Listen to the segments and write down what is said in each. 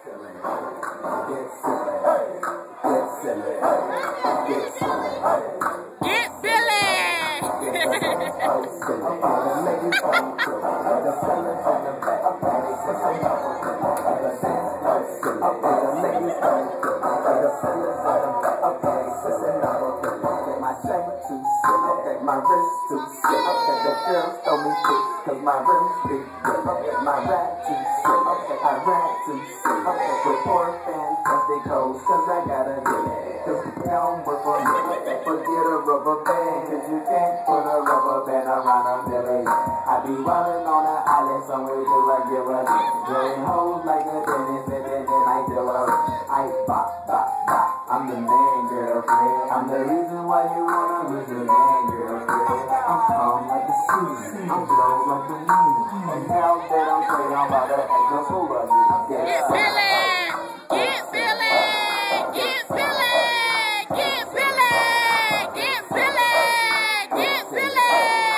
My wrist too sick, the girls throw me sick, cause my rim's big, my rap too sick, I rap too sick, report fantastic hoes, cause I got a dick, cause you don't work for me, forget a rubber band, cause you can't put a rubber band around a million. I be rolling on an island somewhere till I give a dick, drawing hoes like a dentist, and then I tell her, I bop, bop, bop, I'm the man, girlfriend, I'm the reason why you wanna lose your man, girlfriend. I'm calm like the sea, I'm blown like the wind, and now that I'm straight, I'm about to act no fool of you. Get Billy! Get Billy! Get Billy! Get Billy! Get Billy! Get Billy!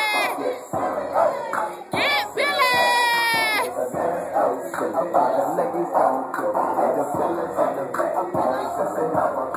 Get Billy! I'm about to let you go, and the feelings on the back, I'm about to set it up, I'm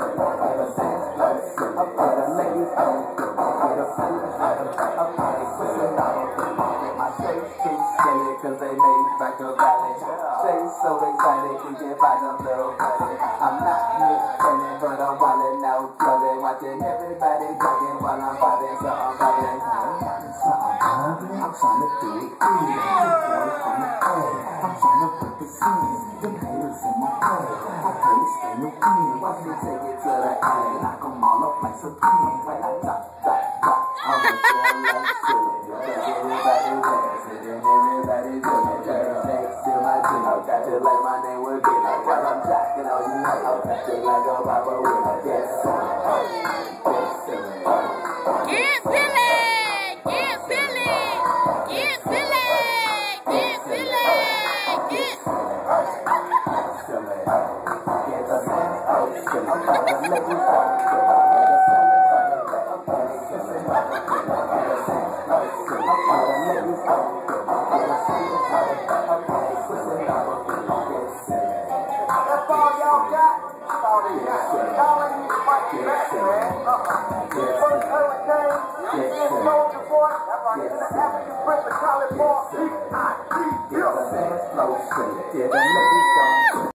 about to let you go, and the feelings on the back, I'm about to set it up. My shades too skinny, cause they made back a valley. Shades so excited, you can find them little funny. I'm not misspending, but I'm wildin' out, clubbing, watching everybody jogging while I'm vibing, so I'm vibing. I'm trying to do it easy, I'm trying to put the scene, them haters in my head. I taste in your green, watch me take it to the alley, knock them all up like Supreme, like I drop, drop, drop. I'm just going like silly, everybody dancing and everybody doing it. Next to my team, I got you like my name would be like while I'm jacking on you, I'll catch it like a Bible with a dead son. Get Billy! Get Billy! Get Billy! Get Billy! Get Yeah,